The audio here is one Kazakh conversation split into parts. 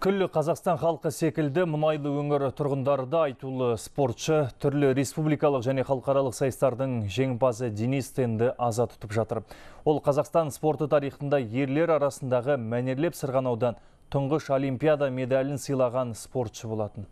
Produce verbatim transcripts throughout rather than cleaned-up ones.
Күллі Қазақстан халқы секілді мұнайлы өңір тұрғындары да айтулы спортшы, түрлі республикалық және халықаралық сайыстардың жеңімпазы Денис Тенді аза тұтып жатыр. Ол Қазақстан спорты тарихында ерлер арасындағы мәнерлеп сырғанаудан тұңғыш олимпиада медалін сыйлаған спортшы болатын.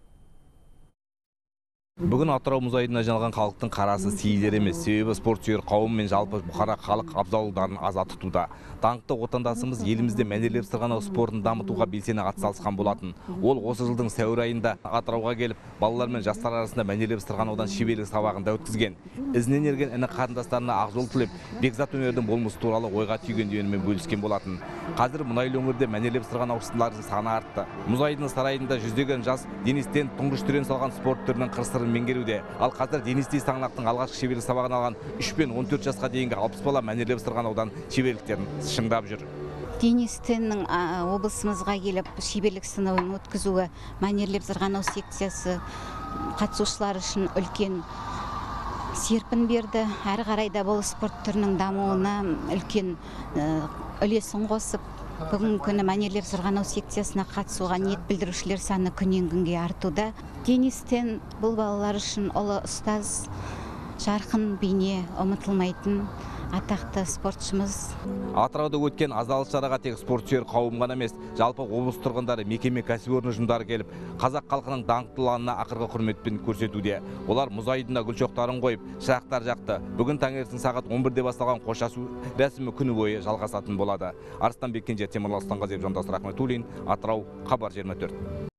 Бүгін Атырау мұзайдына жиналған халықтың қарасы сейілер емес. Себебі спорт сүйер қауым мен жалпы бұқара халық абзалдарын аза тұтуда. Даңқты отандасымыз елімізде мәнерлеп сырғанау спортын дамытуға белсене атсалысқан болатын. Ол осы жылдың сәуір айында Атырауға келіп, балалар мен жастар арасында мәнерлеп сырғанаудан шеберлік сабағында өткізген. Ізінен ерген іні қарындастарына ақ жол тілеп, бекзат өнердің болмысы туралы ойға түйгендерімен бөліскен болатын. Қазір мұнайлы өңірде мәнерлеп сырғанаушылардың саны артты. Мұзайдын сарайында жүздеген жас Денис Тен тұңғыш түрен салған спорт түрінің қыр-сырын меңгеруде. Ал қазір Денис Тен алғашқы шеберлік сабағын алған үш пен он төрт жасқа дейінгі алпыс бала мәнерлеп сырғанаудан шеберліктерін шыңдап жүр. Денис Теннің облысымызға келіп шеберлік сыныбын өткізуі мәнерлеп сырғанау секциясы қатысушылар үшін үлкен серпін берді. Әрі қарайда бұл спорт түрінің дамуына үлкен үлесін қосып, бүгінгі күні мәнерлеп сырғанау секциясына қатысуға ниет білдірушілер саны күннен күнге артуда. Денис Тен бұл балалар үшін ұлы ұстаз, жарқын бейне, ұмытылмайтын атақты спортшымыз. Атырауда өткен азалы шараға тек спорт сүйер қауым ғана емес, жалпы облыс тұрғындары, мекеме кәсіпорын ұжымдары келіп, қазақ халқының даңқтылығына ақырғы құрметпен көрсетуде. Олар мұз айдында гүл шоқтарын қойып, шырақтар жақты. Бүгін таңертең сағат он бірде басталған қоштасу рәсімі күні бойы жалғасатын болады. Арыстанбек Кенже, Темірлан Сұлтанғазиев, Жандос Рахметуллин, Атырау, Хабар жиырма төрт.